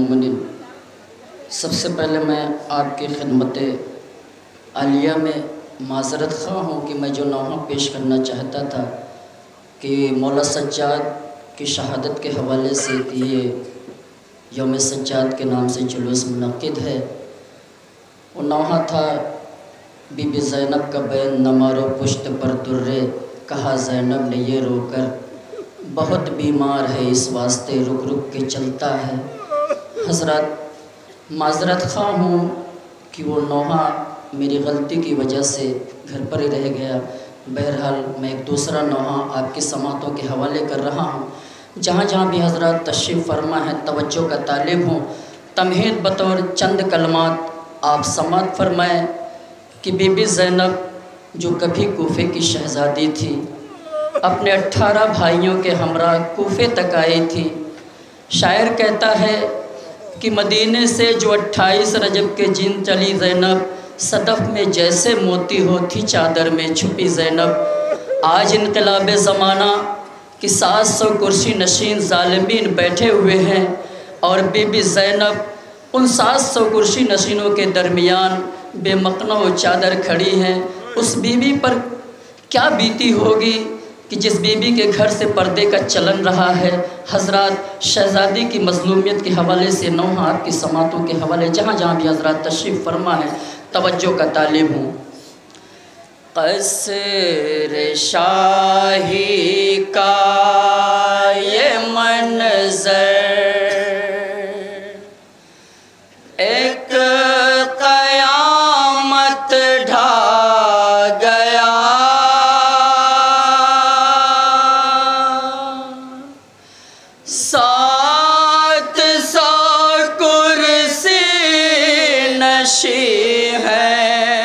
المؤمنین، سب سے پہلے میں آپ کی خدمت عالیہ میں معذرت خواہ ہوں کہ میں جو نوحہ پیش کرنا چاہتا تھا کہ مولا سجاد کی شہادت کے حوالے سے کہ یہ یوم سجاد کے نام سے جلوس منعقد ہے، وہ نوحہ تھا بی بی زینب کا بین نہ مارو پشت پر درے، کہا زینب نے یہ رو کر بہت بیمار ہے اس واسطے رک رک کے چلتا ہے۔ حضرات معذرت خواہ ہوں کہ وہ نوحہ میری غلطی کی وجہ سے گھر پر ہی رہ گیا۔ بہرحال میں ایک دوسرا نوحہ آپ کی سماعتوں کے حوالے کر رہا ہوں۔ جہاں جہاں بھی حضرات تشریف فرما ہے توجہ کا طالب ہوں، تمہید بطور چند کلمات آپ سماعت فرمائیں کہ بی بی زینب جو کبھی کوفے کی شہزادی تھی، اپنے 18 بھائیوں کے ہمراہ کوفے تک آئی تھی۔ شاعر کہتا ہے کہ مدینے سے جو 28 رجب کے جن چلی زینب، صدف میں جیسے موتی ہوتی چادر میں چھپی زینب۔ آج انقلاب زمانہ کہ 700 کرسی نشین ظالمین بیٹھے ہوئے ہیں اور بی بی زینب ان 700 کرسی نشینوں کے درمیان بے مقنع و چادر کھڑی ہیں۔ اس بی بی پر کیا بیتی ہوگی کہ جس بی بی کے گھر سے پردے کا چلن رہا ہے۔ حضرات شہزادی کی مظلومیت کے حوالے سے نوحہ آپ کی سماعتوں کے حوالے جہاں جہاں بھی حضرات تشریف فرما ہے توجہ کا طالب ہوں۔ قصر شاہی کا یہ منظر ایک قیامت ڈھا گیا، سات سو کرسی نشی ہے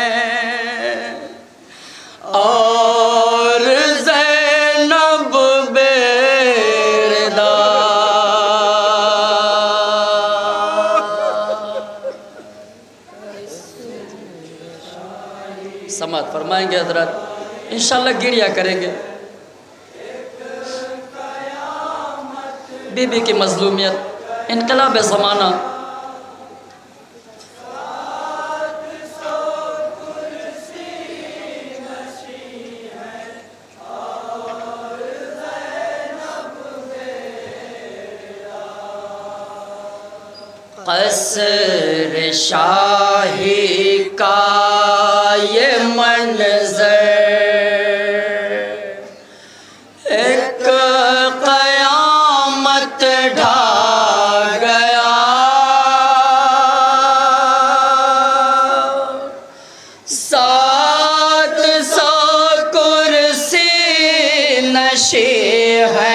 اور زینب بیردار۔ سماعت فرمائیں گے حضرات، انشاءاللہ گریہ کریں گے۔ بی بی کی مظلومیت، انقلاب زمانہ، قصر شاہی کا یہ منظر ایک قیامت ڈھا گیا، سات سو کرسی نشی ہے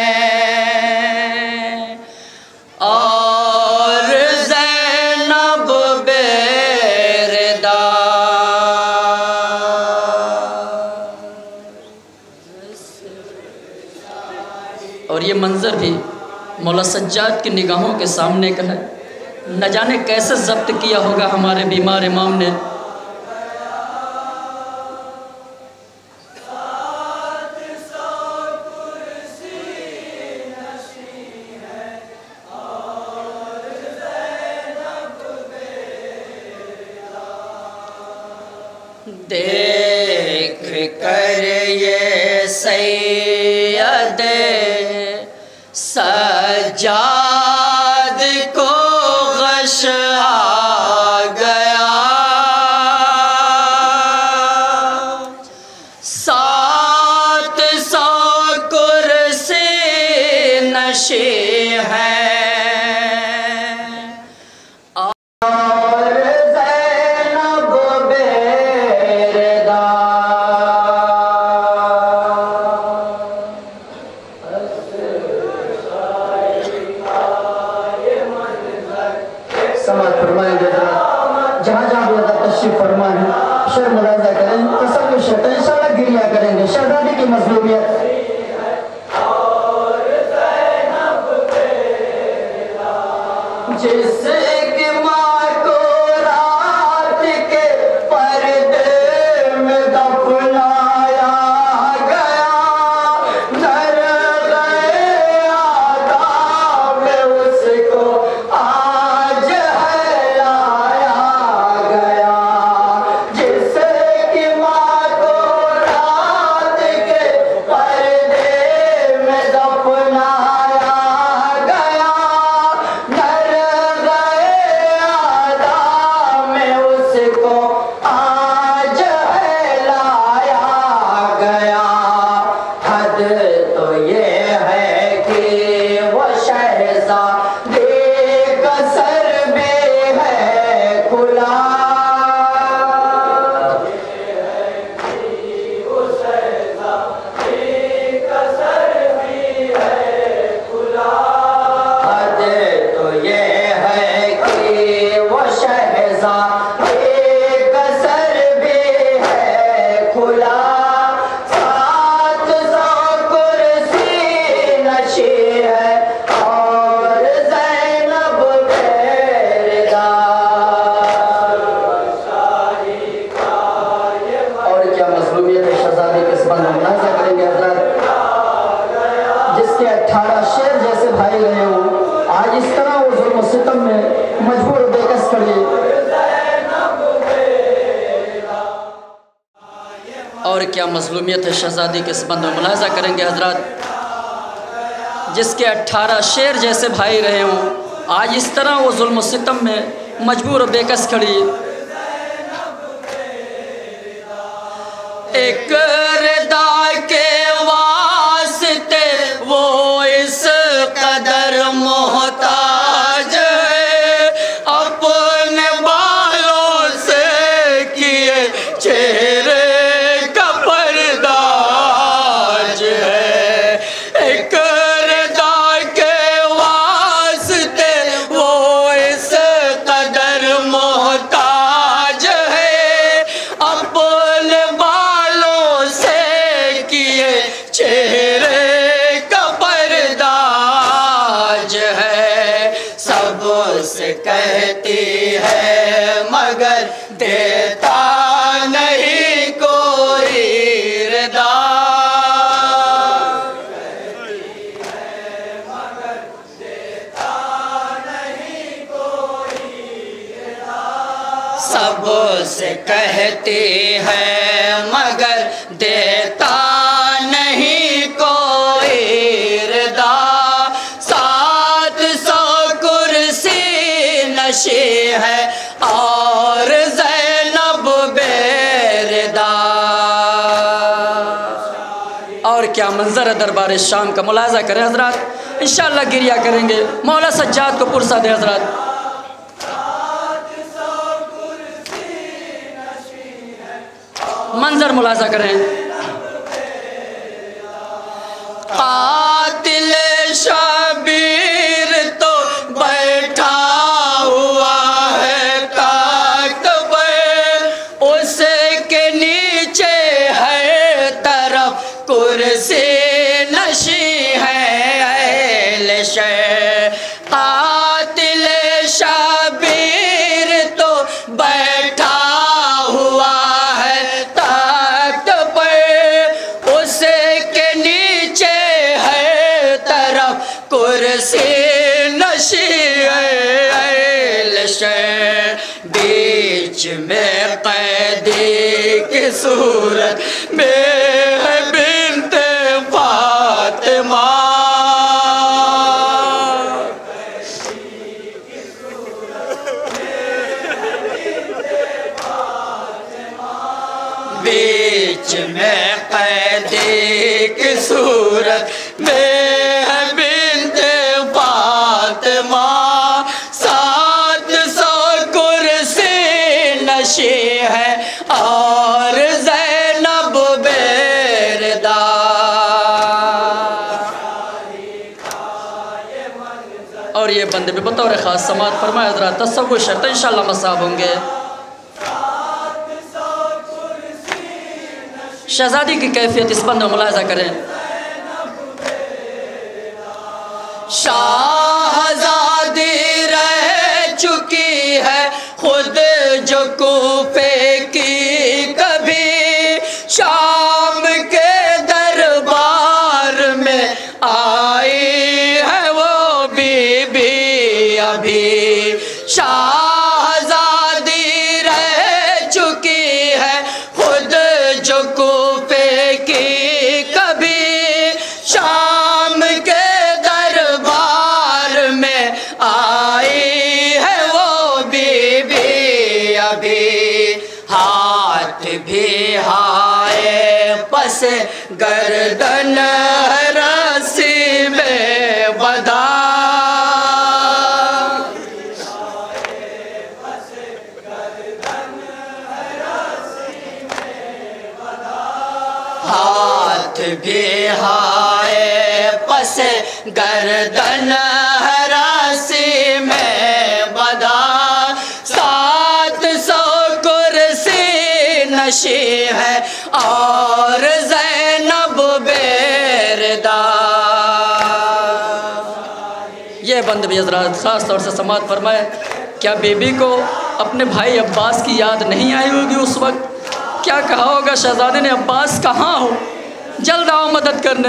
اور یہ منظر بھی مولا سجاد کی نگاہوں کے سامنے کا ہے۔ نہ جانے کیسے ضبط کیا ہوگا ہمارے بیمار امام نے۔ دیکھ کر یہ سید سجاد کو غش آ گیا، 700 کرسی نشی ہے جہاں جہاں بھی حضرت تشریف فرما ہے شعر ملاحظہ کریں، تصور شرط انشاءاللہ گریہ کریں گے۔ شہزادی کی مظلومیت، جس ایک ماں کو رات کے پردے میں دفنایا گیا، نر غیر آداب میں اس کو وہ شہزادی کا سر بھی ہے کھلا، 700 کرسی نشی ہے اور زینب بیردار۔ اور کیا مظلومیت ہے شہزادی کے اس بند میں ملاحظہ کریں گے حضرات، جس کے 18 شیر جیسے بھائی رہے ہوں، آج اس طرح وہ ظلم و ستم میں مجبور بے کس کھڑی۔ اور کیا مظلومیت ہے شہزادی کے اس بند میں ملاحظہ کریں گے حضرات، جس کے 18 شیر جیسے بھائی رہے ہوں، آج اس طرح وہ ظلم و ستم میں مجبور بے کس کھڑی۔ ایک ردا کے واسطے وہ اس قدر محتاج ہے، اپنے بالوں سے کیے چہرے کا پرداج ہے۔ ایک ردا کے واسطے وہ اس قدر محتاج ہے، اپنے بالوں سے کیے چہرے کا پرداج ہے۔ سب سے کہتی ہے مگر دیتا نہیں کوئی ردا، سب سے کہتی ہے مگر دیتا نہیں کوئی ردا، 700 کرسی نشی ہے اور زینب بیردار۔ اور کیا منظر ہے دربار شام کا، ملاحظہ کریں حضرات، انشاءاللہ گریہ کریں گے، مولا سجاد کو پرسہ دے حضرات۔ منظر ملاحظہ کریں، قاتل شبیر تو بیٹھا ہوا ہے تخت پہ، اس کے نیچے ہے طرف کرسی نشی ہے اہل شہر۔ قاتل شبیر تو بیٹھا ہوا ہے تخت پہ، اس کے نیچے ہے طرف کرسی نشی ہے اہل شہر۔ بیچ میں قیدی کی صورت میں ہے بنت فاطمہ، بیچ میں قیدی کی صورت میں ہے بنت فاطمہ، 700 کرسی نشی ہے اور زینب بیردار۔ اور یہ بندے بھی بطور خاص سماعت فرمائے حضرات، تصور شرط انشاءاللہ مصاب ہوں گے۔ شہزادی کی کیفیت اس بند میں ملاحظہ کریں، شہزادی رہ چکی ہے خود جو کوفے کی کبھی، شام کے دربار میں آئی ہے وہ بی بی ابھی، شہزادی رہ چکی ہے خود جو کوفے کی کبھی، شام کے دربار میں آئی ہے وہ بی بی ابھی، ہاتھ بھی ہائے پس گردن رسی میں بندھا، ہاتھ بھی ہائے پس گردن رسی میں بندھا، اور زینب بیردا۔ یہ بند بھی حضرات خاص طور سے سماعت فرمائے، کیا بیبی کو اپنے بھائی عباس کی یاد نہیں آئی ہوگی اس وقت؟ کیا کہا ہوگا شہزادے نے، عباس کہاں ہو، جلد آؤ مدد کرنے۔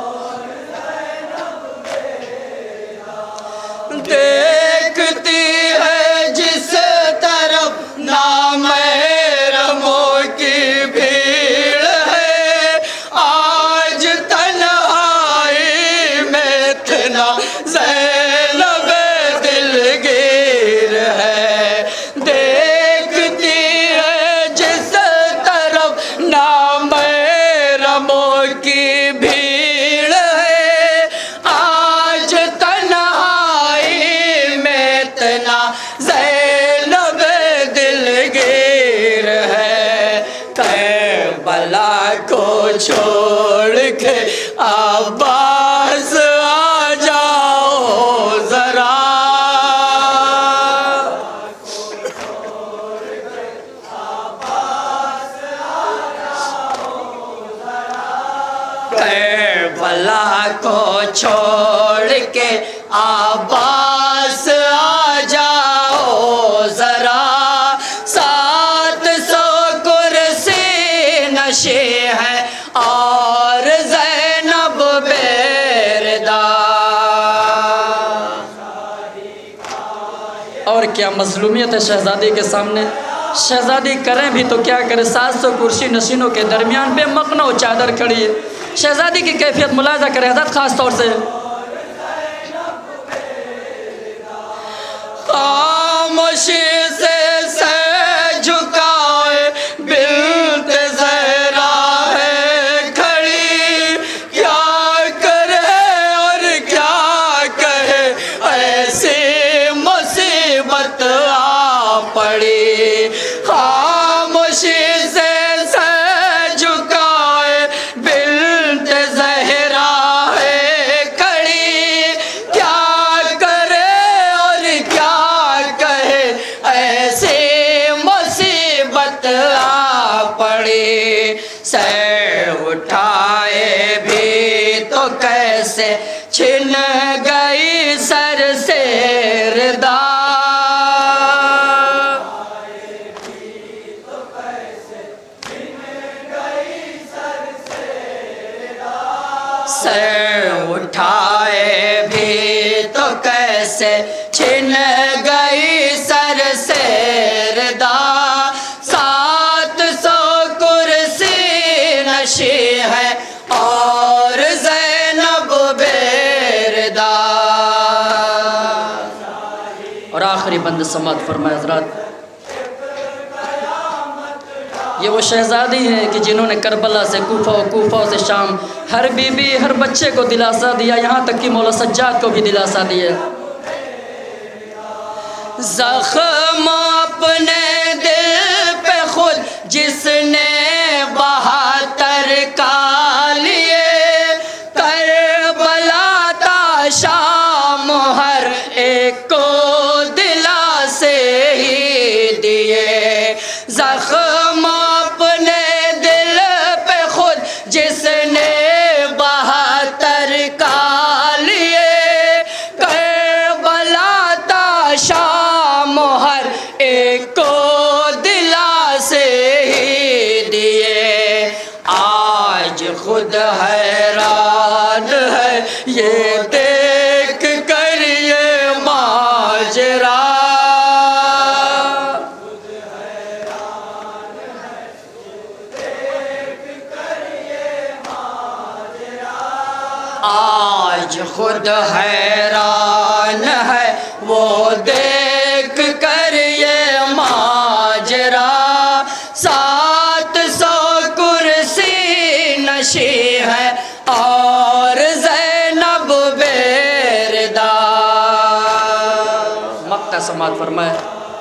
دیکھتی ہے جس طرف نامحرموں کی بھیڑ ہے، آج تنہائی میں اتنا زینب دلگیر ہے۔ دیکھتی ہے جس طرف نامحرموں کی بھیڑ ہے، آج تنہائی میں اتنا زینب دلگیر ہے۔ کربلا کو چھوڑ کے عباس آ جاؤ ذرا۔ کربلا کو چھوڑ کے عباس آ جاؤ ذرا، 700 کرسی نشیں ہیں اور زینب بیردا۔ اور کیا مظلومیت ہے شہزادی کے سامنے، شہزادی کریں بھی تو کیا کرے، 700 کرسی نشینوں کے درمیان بے مقنع چادر کھڑی ہے۔ شہزادی کی کیفیت ملاحظہ کریں حضرت خاص طور سے، خاموشی سے سر جھکائے بنت زہرا ہے کھڑی، کیا کرے اور کیا کہے ایسی مصیبت آ پڑی۔ خاموشی سے سر جھکائے بنت زہرا ہے کھڑی، کیا کرے اور کیا کہے ایسی مصیبت آ پڑی۔ سر اٹھائے بھی تو کیسے چھن گئی سر سے ردا۔ سر اٹھائے بھی تو کیسے چھن گئی سر سے ردا، 700 کرسی نشیں ہے اور زینب بیردا۔ اور آخری بند سماعت فرمائے حضرات، یہ وہ شہزادی ہیں کہ جنہوں نے کربلا سے کوفہ و کوفہ سے شام ہر بی بی ہر بچے کو دلاسا دیا، یہاں تک کہ مولا سجاد کو بھی دلاسا دیا۔ زخم اپنے دل پہ خود جس نے 72 کا لیے، کربلا تا شام ہر ایک کو دلاسے ہی دیے۔ زخم اپنے دل پہ خود جس نے 72 کا لیے، کربلا تا شام ہر ایک کو دلاسے ہی دیے۔ آج خود حیران ہے یہ دیکھ کر یہ ماجرا، آج خود حیران ہے وہ دیکھ کر یہ ماجرا، 700 کرسی نشیں ہے اور زینب بیردا۔ مقطع سماعت فرمائے،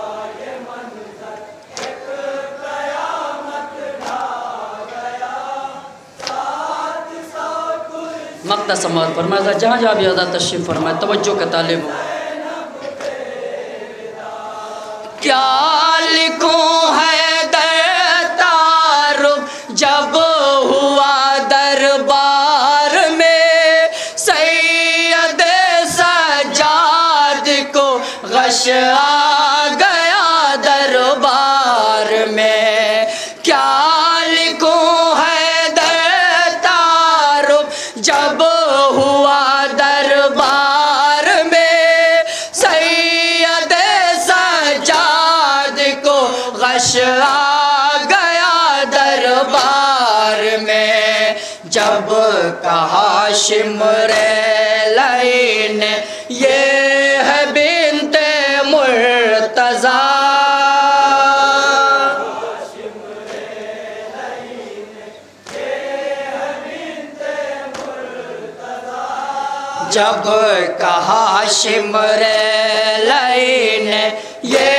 مقطع سماعت فرمائے، جہاں جہاں بھی حضرت تشریف فرمائے توجہ کا طالب ہو۔ کیا لکھوں ہے در تعارف جب गया दरबार में, क्या लिखूं है तारुफ जब हुआ दरबार में। सैयद सज्जाद को गश आ गया दरबार में, जब कहा शिमरेलई ने ये है बिन्ते मुर्तज़ा। जब कहा शिमरेलई ने ये